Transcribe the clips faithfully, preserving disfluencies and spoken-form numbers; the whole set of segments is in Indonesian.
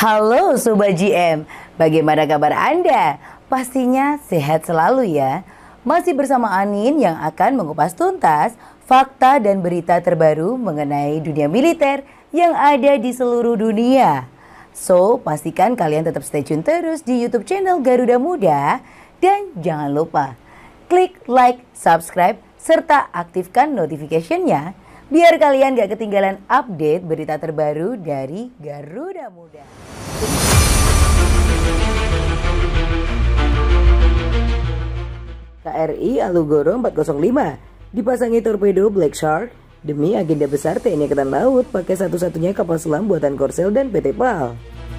Halo Sobat G M, bagaimana kabar Anda? Pastinya sehat selalu ya. Masih bersama Anin yang akan mengupas tuntas fakta dan berita terbaru mengenai dunia militer yang ada di seluruh dunia. So, pastikan kalian tetap stay tune terus di YouTube channel Garuda Muda. Dan jangan lupa klik like, subscribe, serta aktifkan notification-nya biar kalian gak ketinggalan update berita terbaru dari Garuda Muda. K R I Alugoro empat nol lima dipasangi torpedo Black Shark demi agenda besar T N I Angkatan Laut pakai satu-satunya kapal selam buatan Korsel dan P T PAL.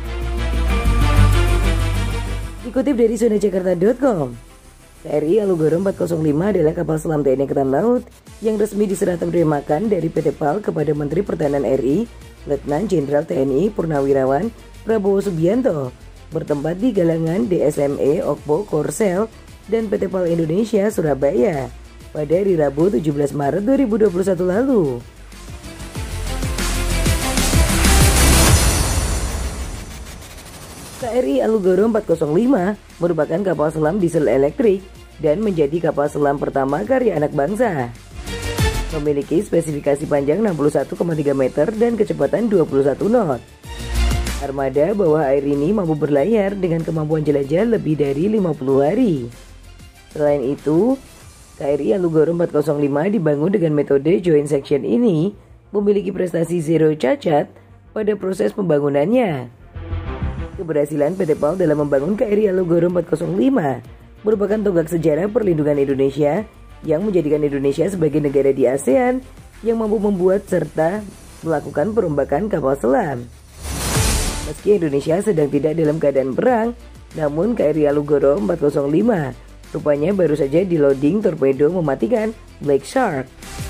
Dikutip dari zona jakarta titik com, K R I Alugoro empat nol lima adalah kapal selam T N I Angkatan Laut yang resmi diserah terimakan dari P T PAL kepada Menteri Pertahanan R I, Letnan Jenderal T N I Purnawirawan Prabowo Subianto, bertempat di Galangan D S M E Okpo Korsel dan P T PAL Indonesia Surabaya pada hari Rabu tujuh belas Maret dua ribu dua puluh satu lalu. K R I Alugoro empat nol lima merupakan kapal selam diesel elektrik dan menjadi kapal selam pertama karya anak bangsa. Memiliki spesifikasi panjang enam puluh satu koma tiga meter dan kecepatan dua puluh satu knot. Armada bawah air ini mampu berlayar dengan kemampuan jelajah lebih dari lima puluh hari. Selain itu, K R I Alugoro empat nol lima dibangun dengan metode joint section ini memiliki prestasi zero cacat pada proses pembangunannya. Keberhasilan P T PAL dalam membangun K R I Alugoro empat nol lima merupakan tonggak sejarah perlindungan Indonesia yang menjadikan Indonesia sebagai negara di ASEAN yang mampu membuat serta melakukan perombakan kapal selam. Meski Indonesia sedang tidak dalam keadaan perang, namun K R I Alugoro empat nol lima rupanya baru saja di loading torpedo mematikan Black Shark.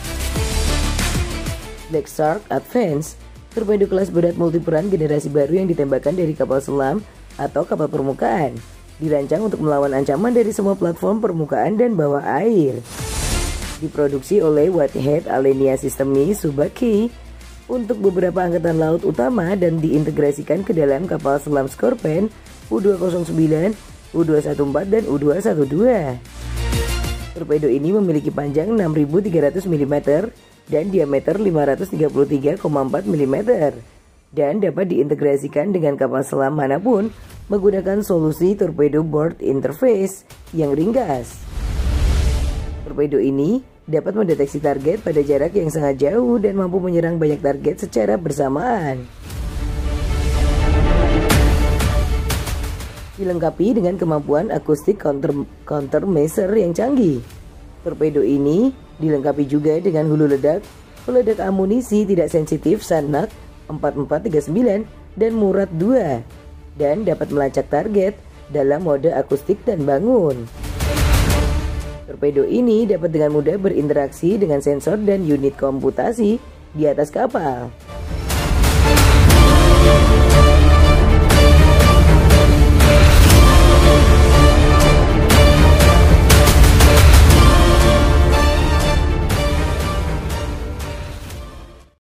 Black Shark Advance, torpedo kelas berat multiperan generasi baru yang ditembakkan dari kapal selam atau kapal permukaan, dirancang untuk melawan ancaman dari semua platform permukaan dan bawah air. Diproduksi oleh Whitehead Alenia Systemi Subaki untuk beberapa angkatan laut utama dan diintegrasikan ke dalam kapal selam Scorpion U dua nol sembilan, U dua satu empat, dan U dua satu dua. Torpedo ini memiliki panjang enam ribu tiga ratus milimeter dan diameter lima ratus tiga puluh tiga koma empat milimeter dan dapat diintegrasikan dengan kapal selam manapun menggunakan solusi torpedo board interface yang ringkas. Torpedo ini dapat mendeteksi target pada jarak yang sangat jauh dan mampu menyerang banyak target secara bersamaan. Dilengkapi dengan kemampuan akustik counter countermeasure yang canggih. Torpedo ini dilengkapi juga dengan hulu ledak, peledak amunisi tidak sensitif Sanak empat empat tiga sembilan dan Murat dua, dan dapat melacak target dalam mode akustik dan bangun. Torpedo ini dapat dengan mudah berinteraksi dengan sensor dan unit komputasi di atas kapal.